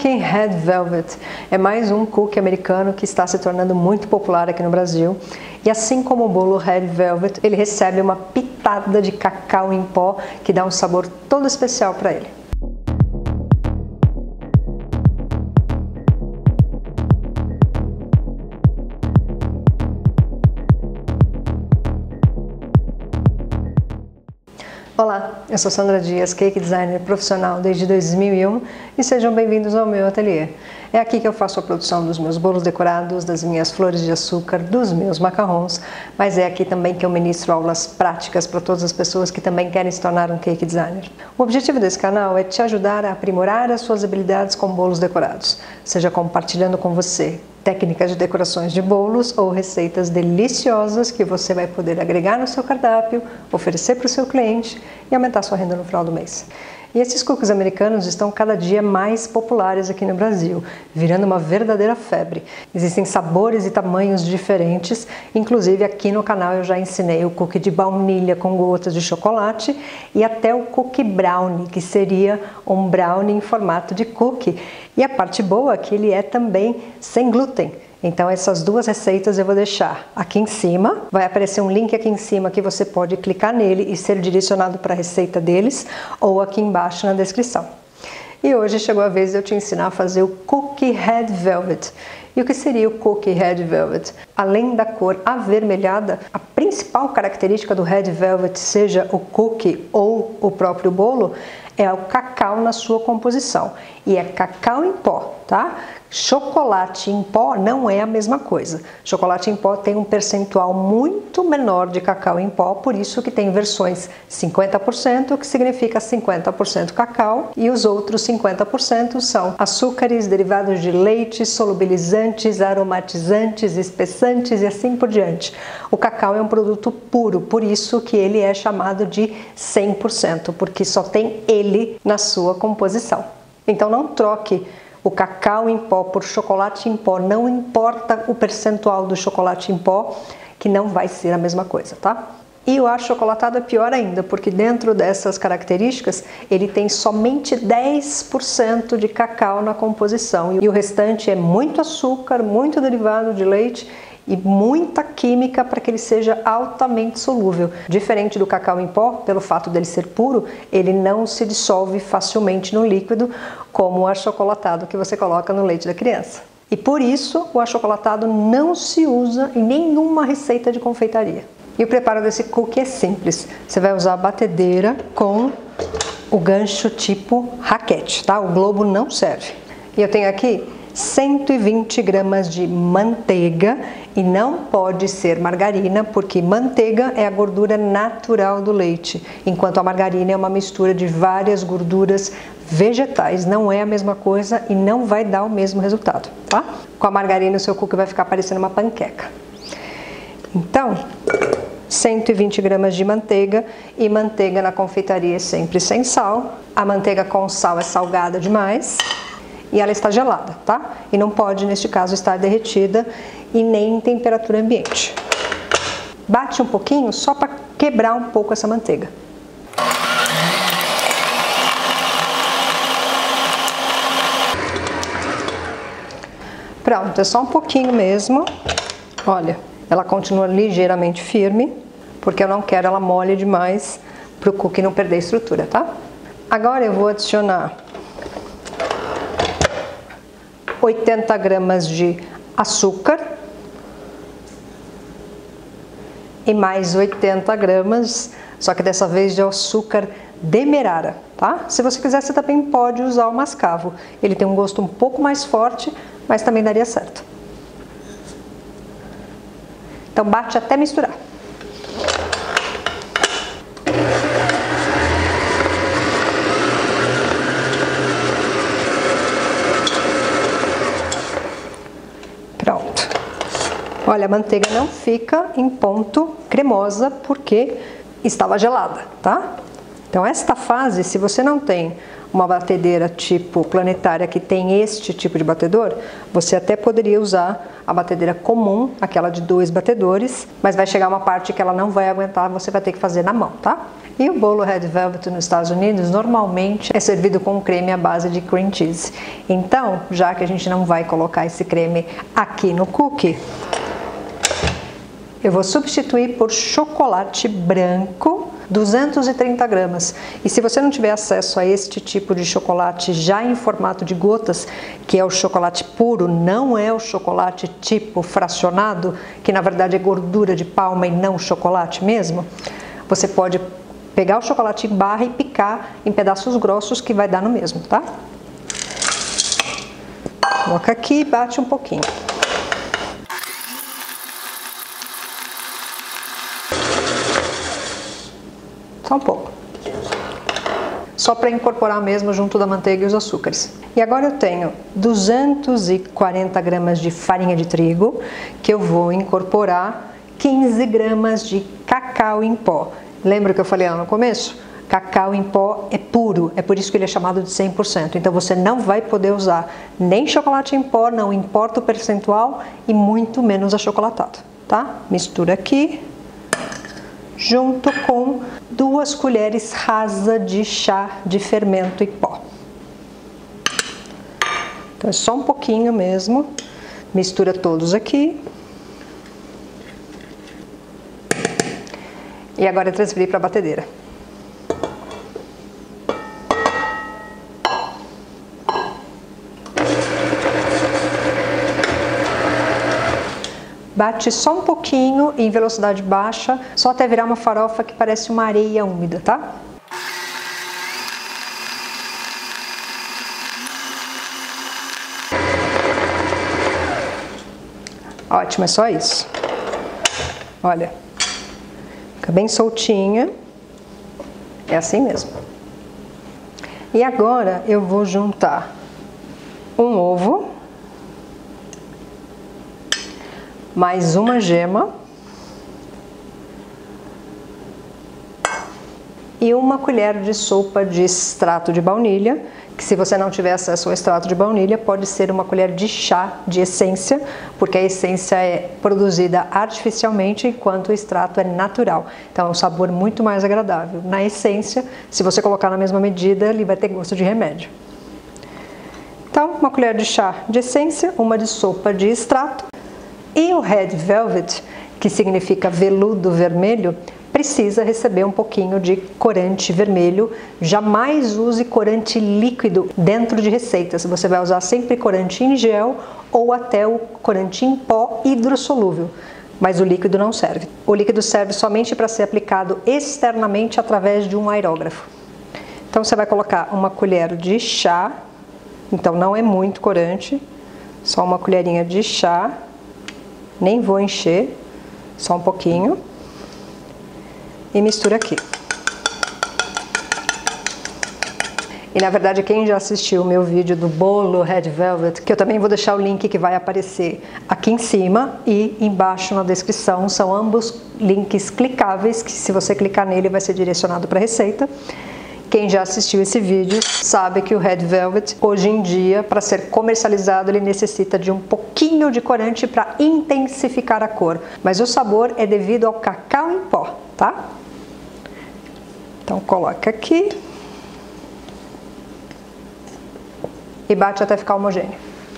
Cookie Red Velvet é mais um cookie americano que está se tornando muito popular aqui no Brasil. E assim como o bolo Red Velvet, ele recebe uma pitada de cacau em pó que dá um sabor todo especial para ele. Olá, eu sou Sandra Dias, cake designer profissional desde 2001 e sejam bem-vindos ao meu ateliê. É aqui que eu faço a produção dos meus bolos decorados, das minhas flores de açúcar, dos meus macarrons, mas é aqui também que eu ministro aulas práticas para todas as pessoas que também querem se tornar um cake designer. O objetivo desse canal é te ajudar a aprimorar as suas habilidades com bolos decorados, seja compartilhando com você técnicas de decorações de bolos ou receitas deliciosas que você vai poder agregar no seu cardápio, oferecer para o seu cliente e aumentar sua renda no final do mês. E esses cookies americanos estão cada dia mais populares aqui no Brasil, virando uma verdadeira febre. Existem sabores e tamanhos diferentes, inclusive aqui no canal eu já ensinei o cookie de baunilha com gotas de chocolate e até o cookie brownie, que seria um brownie em formato de cookie. E a parte boa é que ele é também sem glúten. Então essas duas receitas eu vou deixar aqui em cima, vai aparecer um link aqui em cima que você pode clicar nele e ser direcionado para a receita deles, ou aqui embaixo na descrição. E hoje chegou a vez de eu te ensinar a fazer o Cookie Red Velvet. E o que seria o Cookie Red Velvet? Além da cor avermelhada, a principal característica do Red Velvet, seja o cookie ou o próprio bolo, é o cacau na sua composição. E é cacau em pó, tá? Chocolate em pó não é a mesma coisa. Chocolate em pó tem um percentual muito menor de cacau em pó, por isso que tem versões 50%, que significa 50% cacau, e os outros 50% são açúcares, derivados de leite, solubilizantes, aromatizantes, espessantes e assim por diante. O cacau é um produto puro, por isso que ele é chamado de 100%, porque só tem ele na sua composição. Então não troque o cacau em pó por chocolate em pó, não importa o percentual do chocolate em pó, que não vai ser a mesma coisa, tá? E o achocolatado é pior ainda, porque dentro dessas características ele tem somente 10% de cacau na composição e o restante é muito açúcar, muito derivado de leite e muita química para que ele seja altamente solúvel. Diferente do cacau em pó, pelo fato dele ser puro, ele não se dissolve facilmente no líquido, como o achocolatado que você coloca no leite da criança. E por isso o achocolatado não se usa em nenhuma receita de confeitaria. E o preparo desse cookie é simples. Você vai usar a batedeira com o gancho tipo raquete, tá? O globo não serve. E eu tenho aqui 120 gramas de manteiga e não pode ser margarina, porque manteiga é a gordura natural do leite, enquanto a margarina é uma mistura de várias gorduras vegetais. Não é a mesma coisa e não vai dar o mesmo resultado, tá? Com a margarina o seu cookie vai ficar parecendo uma panqueca. Então, 120 gramas de manteiga, e manteiga na confeitaria é sempre sem sal. A manteiga com sal é salgada demais. E ela está gelada, tá? E não pode, neste caso, estar derretida e nem em temperatura ambiente. Bate um pouquinho só para quebrar um pouco essa manteiga. Pronto, é só um pouquinho mesmo. Olha, ela continua ligeiramente firme, porque eu não quero ela mole demais para o cookie não perder a estrutura, tá? Agora eu vou adicionar 80 gramas de açúcar e mais 80 gramas, só que dessa vez de açúcar demerara, tá? Se você quiser, você também pode usar o mascavo. Ele tem um gosto um pouco mais forte, mas também daria certo. Então bate até misturar. Olha, a manteiga não fica em ponto cremosa porque estava gelada, tá? Então, esta fase, se você não tem uma batedeira tipo planetária que tem este tipo de batedor, você até poderia usar a batedeira comum, aquela de 2 batedores, mas vai chegar uma parte que ela não vai aguentar, você vai ter que fazer na mão, tá? E o bolo Red Velvet nos Estados Unidos normalmente é servido com creme à base de cream cheese. Então, já que a gente não vai colocar esse creme aqui no cookie, eu vou substituir por chocolate branco, 230 gramas. E se você não tiver acesso a este tipo de chocolate já em formato de gotas, que é o chocolate puro, não é o chocolate tipo fracionado, que na verdade é gordura de palma e não chocolate mesmo, você pode pegar o chocolate em barra e picar em pedaços grossos, que vai dar no mesmo, tá? Coloca aqui e bate um pouquinho. Só um pouco. Só para incorporar mesmo junto da manteiga e os açúcares. E agora eu tenho 240 gramas de farinha de trigo, que eu vou incorporar 15 gramas de cacau em pó. Lembra que eu falei lá no começo? Cacau em pó é puro, é por isso que ele é chamado de 100%. Então você não vai poder usar nem chocolate em pó, não importa o percentual, e muito menos achocolatado, tá? Mistura aqui, junto com 2 colheres rasas de chá de fermento em pó. Então é só um pouquinho mesmo, mistura todos aqui. E agora é transferir para a batedeira. Bate só um pouquinho em velocidade baixa, só até virar uma farofa que parece uma areia úmida, tá? Ótimo, é só isso. Olha, fica bem soltinha. É assim mesmo. E agora eu vou juntar um ovo, mais uma gema e uma colher de sopa de extrato de baunilha, que se você não tiver acesso ao extrato de baunilha, pode ser uma colher de chá de essência, porque a essência é produzida artificialmente, enquanto o extrato é natural. Então é um sabor muito mais agradável. Na essência, se você colocar na mesma medida, ele vai ter gosto de remédio. Então, uma colher de chá de essência, uma de sopa de extrato. E o Red Velvet, que significa veludo vermelho, precisa receber um pouquinho de corante vermelho. Jamais use corante líquido dentro de receitas. Você vai usar sempre corante em gel ou até o corante em pó hidrossolúvel. Mas o líquido não serve. O líquido serve somente para ser aplicado externamente através de um aerógrafo. Então você vai colocar uma colher de chá, então não é muito corante, só uma colherinha de chá. Nem vou encher, só um pouquinho. E mistura aqui. E na verdade, quem já assistiu o meu vídeo do bolo Red Velvet, que eu também vou deixar o link que vai aparecer aqui em cima e embaixo na descrição, são ambos links clicáveis, que se você clicar nele vai ser direcionado para a receita. Quem já assistiu esse vídeo sabe que o Red Velvet, hoje em dia, para ser comercializado, ele necessita de um pouquinho de corante para intensificar a cor. Mas o sabor é devido ao cacau em pó, tá? Então coloca aqui e bate até ficar homogêneo.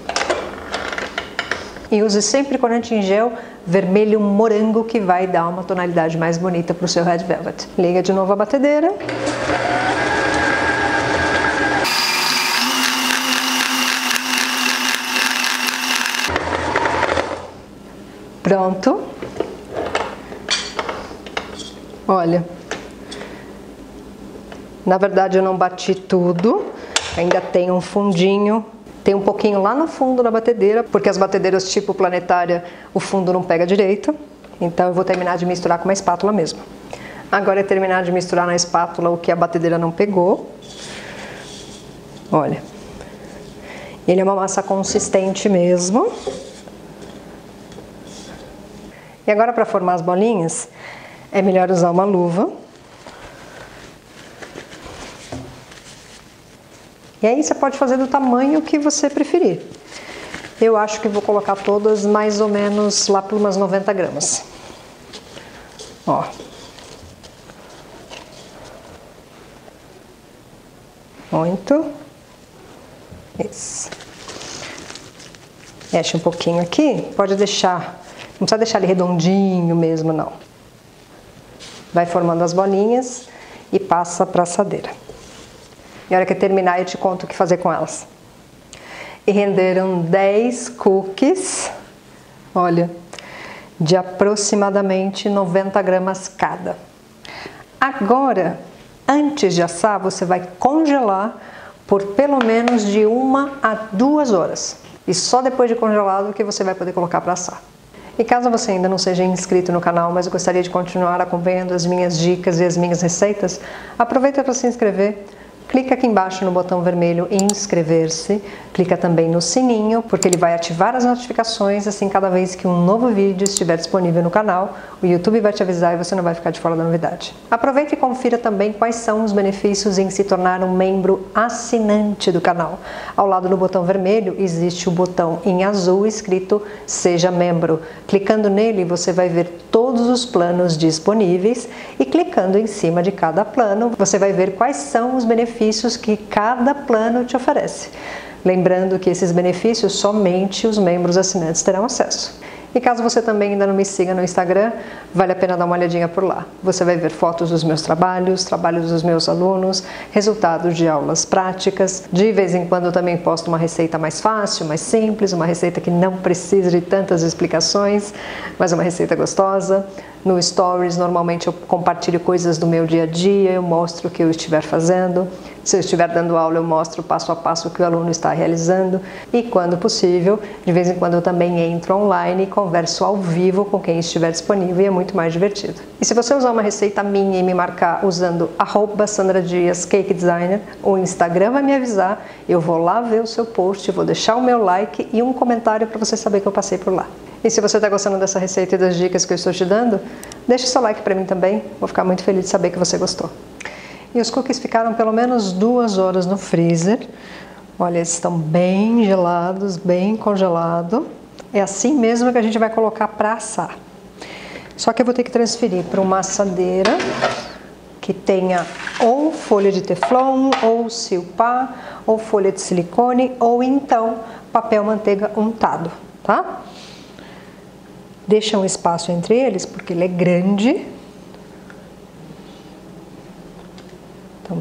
E use sempre corante em gel vermelho morango, que vai dar uma tonalidade mais bonita para o seu Red Velvet. Liga de novo a batedeira. Pronto. Olha, na verdade eu não bati tudo, ainda tem um fundinho, tem um pouquinho lá no fundo da batedeira, porque as batedeiras tipo planetária, o fundo não pega direito, então eu vou terminar de misturar com uma espátula mesmo. Agora é terminar de misturar na espátula o que a batedeira não pegou. Olha, ele é uma massa consistente mesmo. E agora, para formar as bolinhas, é melhor usar uma luva. E aí você pode fazer do tamanho que você preferir. Eu acho que vou colocar todas mais ou menos lá por umas 90 gramas. Ó. Muito. Isso. Mexe um pouquinho aqui, pode deixar, não precisa deixar ele redondinho mesmo, não. Vai formando as bolinhas e passa para a assadeira. E a hora que terminar eu te conto o que fazer com elas. E renderam 10 cookies, olha, de aproximadamente 90 gramas cada. Agora, antes de assar, você vai congelar por pelo menos de 1 a 2 horas. E só depois de congelado que você vai poder colocar para assar. E caso você ainda não seja inscrito no canal, mas gostaria de continuar acompanhando as minhas dicas e as minhas receitas, aproveita para se inscrever. Clica aqui embaixo no botão vermelho inscrever-se, clica também no sininho, porque ele vai ativar as notificações, assim cada vez que um novo vídeo estiver disponível no canal, o YouTube vai te avisar e você não vai ficar de fora da novidade. Aproveita e confira também quais são os benefícios em se tornar um membro assinante do canal. Ao lado do botão vermelho existe o botão em azul escrito Seja Membro. Clicando nele você vai ver todos os planos disponíveis e clicando em cima de cada plano você vai ver quais são os benefícios que cada plano te oferece. Lembrando que esses benefícios somente os membros assinantes terão acesso. E caso você também ainda não me siga no Instagram, vale a pena dar uma olhadinha por lá. Você vai ver fotos dos meus trabalhos, trabalhos dos meus alunos, resultados de aulas práticas. De vez em quando eu também posto uma receita mais fácil, mais simples, uma receita que não precisa de tantas explicações, mas uma receita gostosa. No Stories, normalmente eu compartilho coisas do meu dia a dia, eu mostro o que eu estiver fazendo. Se eu estiver dando aula, eu mostro passo a passo o que o aluno está realizando. E quando possível, de vez em quando eu também entro online e converso ao vivo com quem estiver disponível e é muito mais divertido. E se você usar uma receita minha e me marcar usando @SandraDiasCakeDesigner, o Instagram vai me avisar, eu vou lá ver o seu post, vou deixar o meu like e um comentário para você saber que eu passei por lá. E se você está gostando dessa receita e das dicas que eu estou te dando, deixa seu like para mim também, vou ficar muito feliz de saber que você gostou. E os cookies ficaram pelo menos 2 horas no freezer. Olha, eles estão bem gelados, bem congelados. É assim mesmo que a gente vai colocar para assar. Só que eu vou ter que transferir para uma assadeira que tenha ou folha de teflon, ou silpá, ou folha de silicone, ou então papel manteiga untado, tá? Deixa um espaço entre eles, porque ele é grande. Então,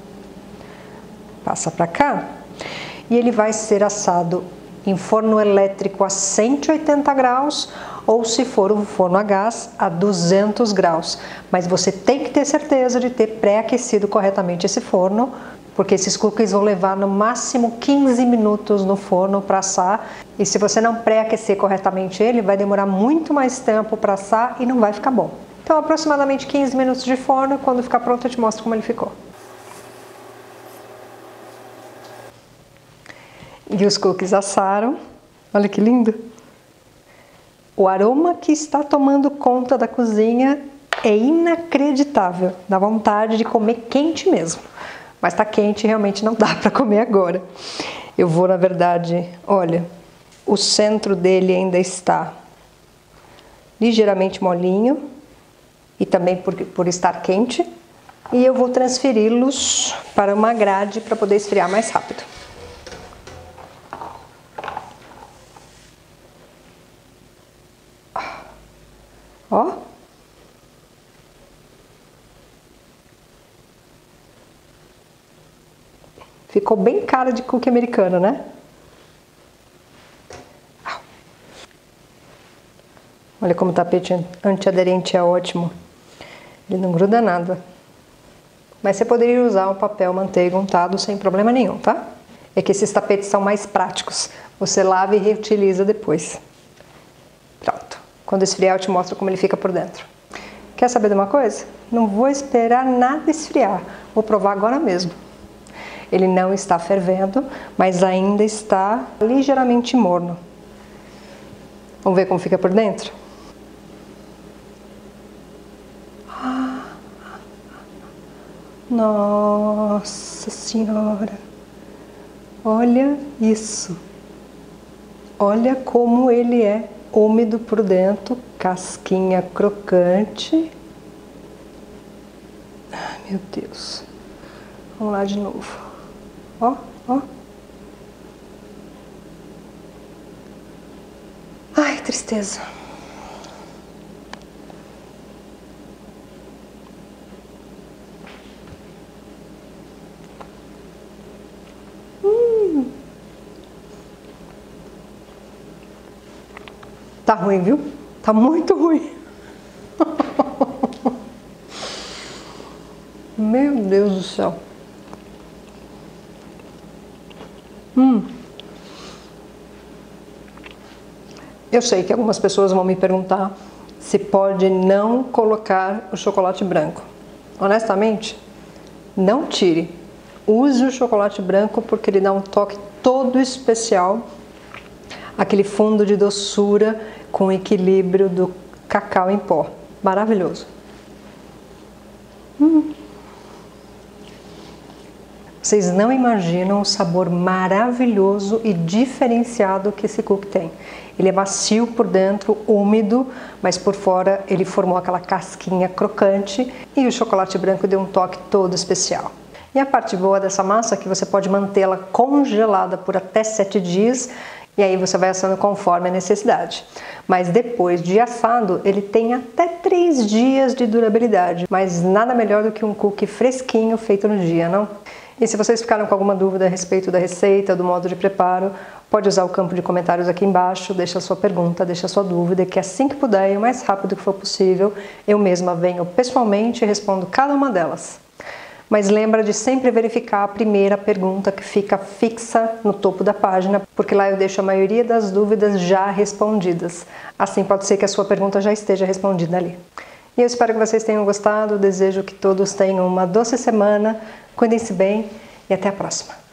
passa para cá. E ele vai ser assado em forno elétrico a 180 graus, ou se for um forno a gás, a 200 graus. Mas você tem que ter certeza de ter pré-aquecido corretamente esse forno, porque esses cookies vão levar no máximo 15 minutos no forno para assar. E se você não pré-aquecer corretamente ele, vai demorar muito mais tempo para assar e não vai ficar bom. Então, aproximadamente 15 minutos de forno, quando ficar pronto eu te mostro como ele ficou. E os cookies assaram. Olha que lindo! O aroma que está tomando conta da cozinha é inacreditável. Dá vontade de comer quente mesmo. Mas tá quente e realmente não dá para comer agora. Eu vou, na verdade, olha, o centro dele ainda está ligeiramente molinho e também por estar quente. E eu vou transferi-los para uma grade para poder esfriar mais rápido. Ó. Ficou bem cara de cookie americano, né? Olha como o tapete antiaderente é ótimo. Ele não gruda nada. Mas você poderia usar um papel manteiga untado sem problema nenhum, tá? É que esses tapetes são mais práticos. Você lava e reutiliza depois. Pronto. Quando esfriar eu te mostro como ele fica por dentro. Quer saber de uma coisa? Não vou esperar nada esfriar. Vou provar agora mesmo. Ele não está fervendo, mas ainda está ligeiramente morno. Vamos ver como fica por dentro? Nossa Senhora! Olha isso. Olha como ele é úmido por dentro, casquinha crocante. Ai, meu Deus. Vamos lá de novo. Ó, ó. Ai, tristeza. Tá ruim, viu? Tá muito ruim. Meu Deus do céu. Eu sei que algumas pessoas vão me perguntar se pode não colocar o chocolate branco. Honestamente, não tire. Use o chocolate branco porque ele dá um toque todo especial. Aquele fundo de doçura com equilíbrio do cacau em pó. Maravilhoso. Vocês não imaginam o sabor maravilhoso e diferenciado que esse cookie tem. Ele é macio por dentro, úmido, mas por fora ele formou aquela casquinha crocante e o chocolate branco deu um toque todo especial. E a parte boa dessa massa é que você pode mantê-la congelada por até 7 dias e aí você vai assando conforme a necessidade. Mas depois de assado, ele tem até 3 dias de durabilidade, mas nada melhor do que um cookie fresquinho feito no dia, não? E se vocês ficaram com alguma dúvida a respeito da receita, do modo de preparo, pode usar o campo de comentários aqui embaixo, deixa a sua pergunta, deixa a sua dúvida, que assim que puder e o mais rápido que for possível, eu mesma venho pessoalmente e respondo cada uma delas. Mas lembra de sempre verificar a primeira pergunta que fica fixa no topo da página, porque lá eu deixo a maioria das dúvidas já respondidas. Assim pode ser que a sua pergunta já esteja respondida ali. E eu espero que vocês tenham gostado, desejo que todos tenham uma doce semana, cuidem-se bem e até a próxima.